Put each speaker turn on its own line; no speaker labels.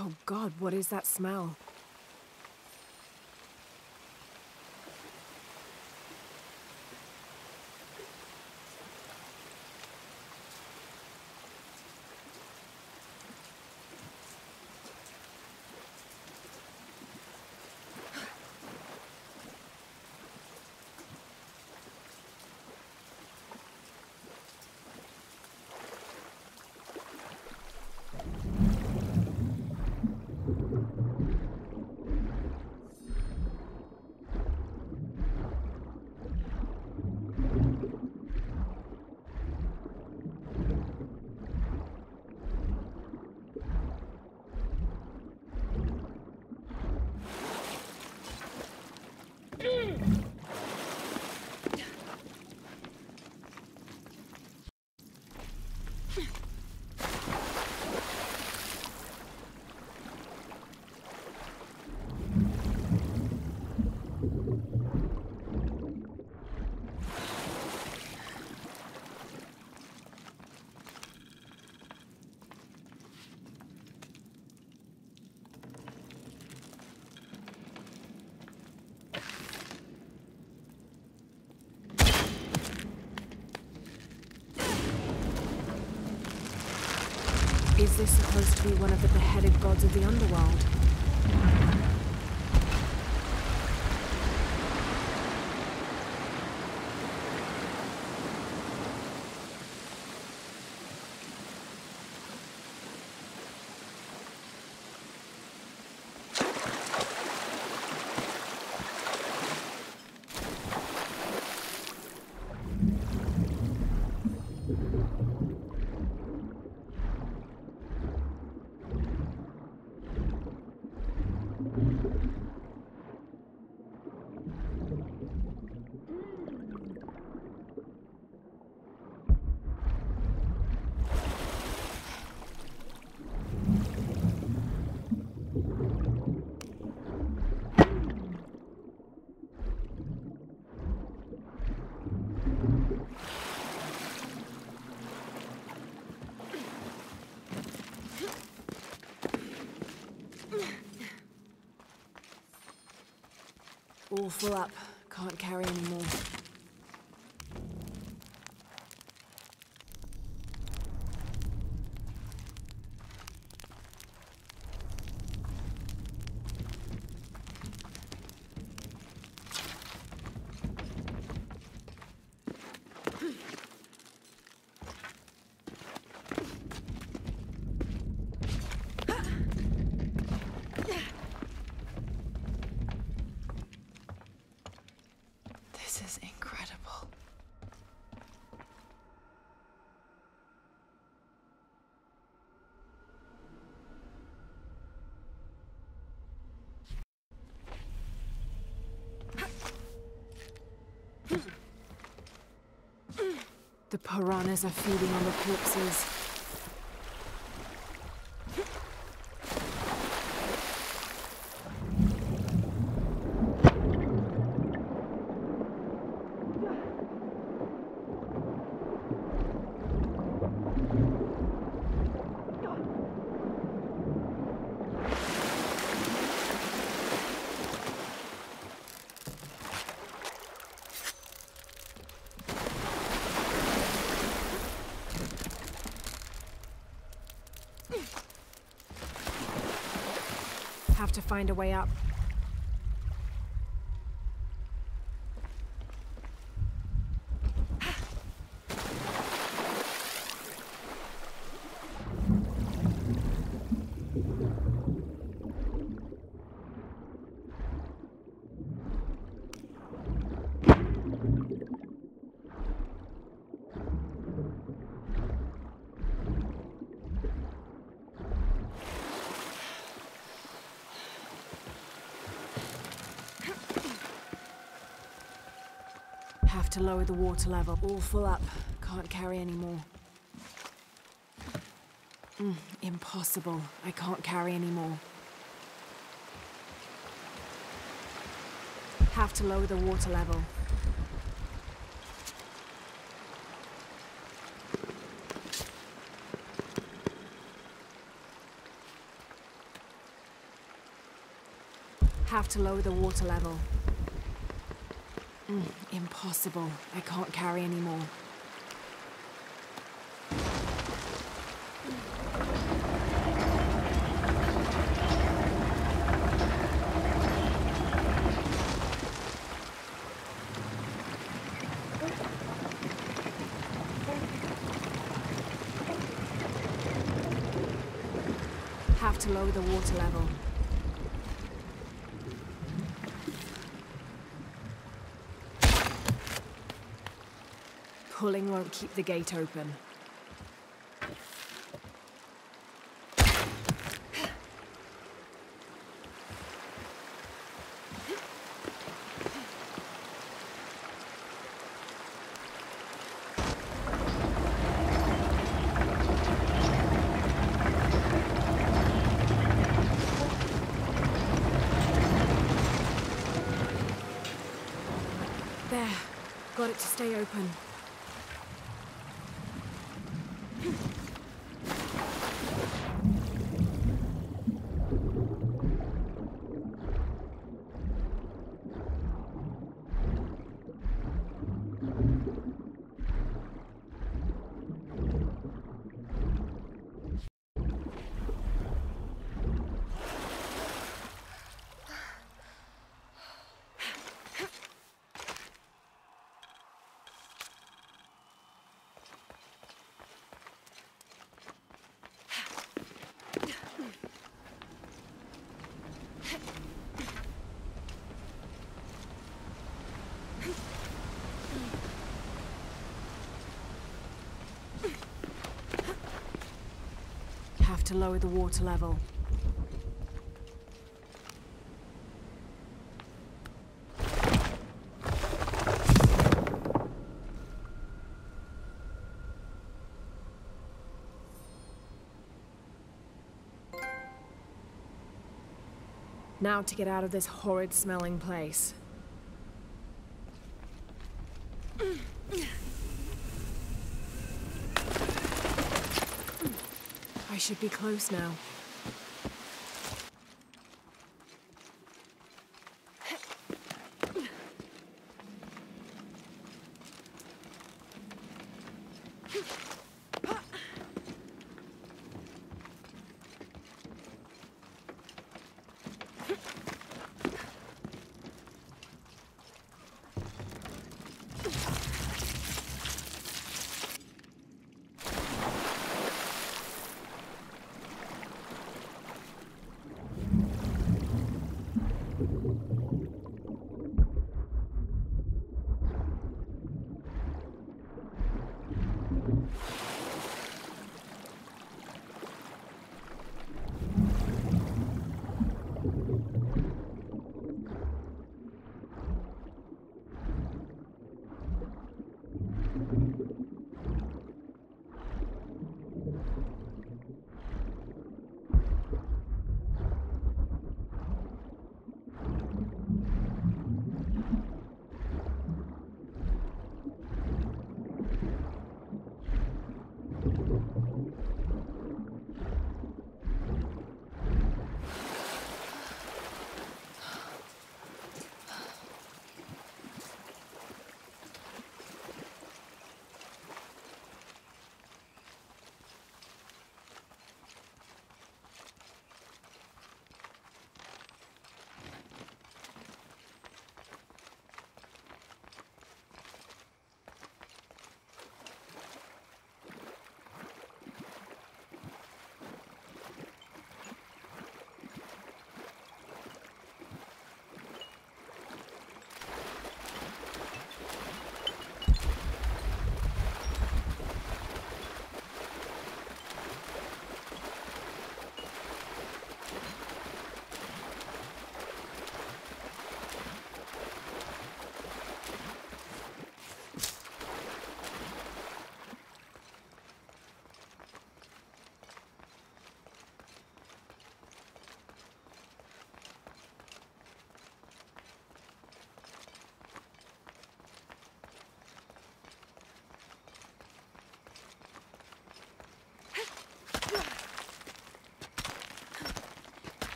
Oh God, what is that smell? Is this supposed to be one of the beheaded gods of the underworld? All full up. Can't carry any more. This is incredible. The piranhas are feeding on the corpses. Have to find a way up. Have to lower the water level. All full up. Can't carry any more. Impossible. I can't carry any more. Have to lower the water level. Have to lower the water level. Impossible. I can't carry anymore. Have to lower the water level. Pulling won't keep the gate open. There. Got it to stay open. Have to lower the water level. Now to get out of this horrid smelling place. I should be close now.